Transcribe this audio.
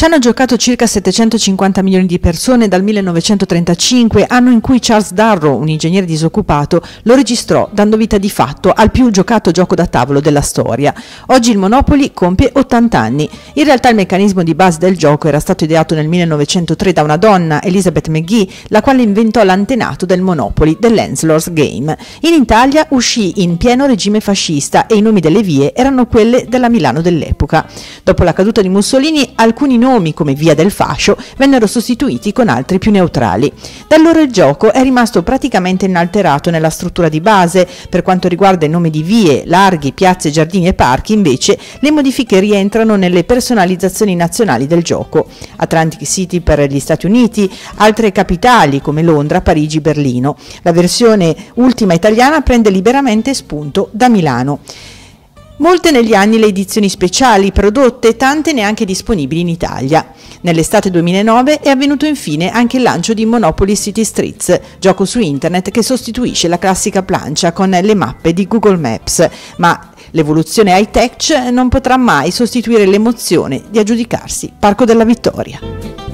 Ci hanno giocato circa 750 milioni di persone dal 1935, anno in cui Charles Darrow, un ingegnere disoccupato, lo registrò, dando vita di fatto al più giocato gioco da tavolo della storia. Oggi il Monopoly compie 80 anni. In realtà il meccanismo di base del gioco era stato ideato nel 1903 da una donna, Elizabeth McGee, la quale inventò l'antenato del Monopoly, dell'Henslows Game. In Italia uscì in pieno regime fascista e i nomi delle vie erano quelle della Milano dell'epoca. Dopo la caduta di Mussolini, alcuni nomi come Via del Fascio vennero sostituiti con altri più neutrali. Da allora il gioco è rimasto praticamente inalterato nella struttura di base. Per quanto riguarda i nomi di vie, larghi, piazze, giardini e parchi, invece, le modifiche rientrano nelle personalizzazioni nazionali del gioco. Atlantic City per gli Stati Uniti, altre capitali come Londra, Parigi, Berlino. La versione ultima italiana prende liberamente spunto da Milano. Molte negli anni le edizioni speciali prodotte, tante neanche disponibili in Italia. Nell'estate 2009 è avvenuto infine anche il lancio di Monopoly City Streets, gioco su internet che sostituisce la classica plancia con le mappe di Google Maps, ma l'evoluzione high-tech non potrà mai sostituire l'emozione di aggiudicarsi Parco della Vittoria.